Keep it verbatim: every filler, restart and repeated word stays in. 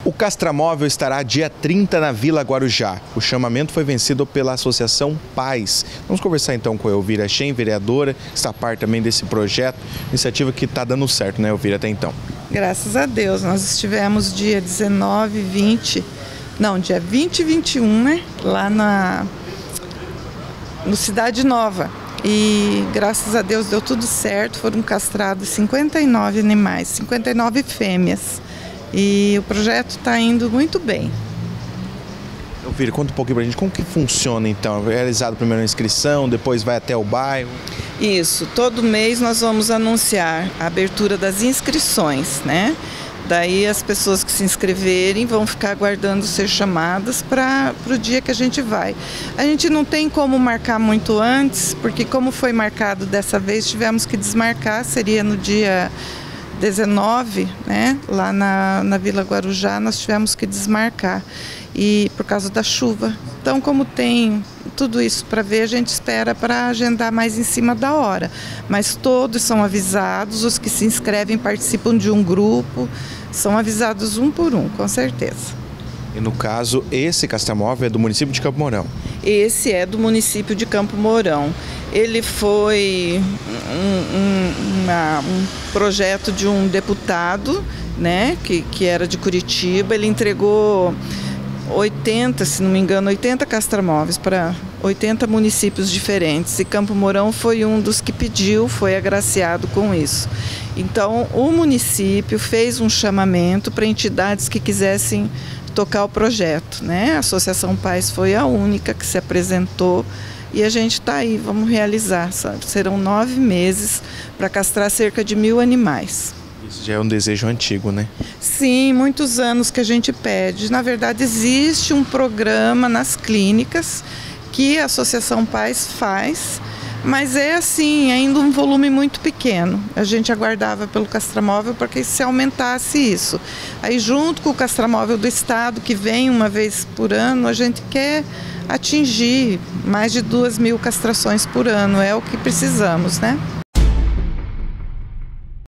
O castramóvel estará dia trinta na Vila Guarujá. O chamamento foi vencido pela Associação Paz. Vamos conversar então com a Elvira Shen, vereadora, que está parte também desse projeto, iniciativa que está dando certo, né, Elvira, até então? Graças a Deus, nós estivemos dia dezenove, vinte, não, dia vinte e vinte e um, né, lá na no Cidade Nova. E graças a Deus deu tudo certo, foram castrados cinquenta e nove animais, cinquenta e nove fêmeas. E o projeto está indo muito bem. Elvira, conta um pouquinho pra gente como que funciona então. É realizado primeiro a inscrição, depois vai até o bairro? Isso, todo mês nós vamos anunciar a abertura das inscrições, né? Daí as pessoas que se inscreverem vão ficar aguardando ser chamadas para o dia que a gente vai. A gente não tem como marcar muito antes, porque como foi marcado dessa vez, tivemos que desmarcar, seria no dia dezenove, né? Lá na, na Vila Guarujá nós tivemos que desmarcar, e por causa da chuva. Então, como tem tudo isso para ver, a gente espera para agendar mais em cima da hora. Mas todos são avisados, os que se inscrevem participam de um grupo, são avisados um por um, com certeza. E no caso, esse castramóvel é do município de Campo Mourão? Esse é do município de Campo Mourão. Ele foi um, um, uma, um projeto de um deputado, né, que, que era de Curitiba. Ele entregou oitenta, se não me engano, oitenta castramóveis para oitenta municípios diferentes. E Campo Mourão foi um dos que pediu, foi agraciado com isso. Então, o município fez um chamamento para entidades que quisessem tocar o projeto, né? A Associação Paz foi a única que se apresentou e a gente está aí, vamos realizar. Serão nove meses para castrar cerca de mil animais. Isso já é um desejo antigo, né? Sim, muitos anos que a gente pede. Na verdade, existe um programa nas clínicas que a Associação Paz faz, mas é assim, ainda um volume muito pequeno. A gente aguardava pelo castramóvel para que se aumentasse isso. Aí, junto com o castramóvel do Estado, que vem uma vez por ano, a gente quer atingir mais de duas mil castrações por ano. É o que precisamos, né?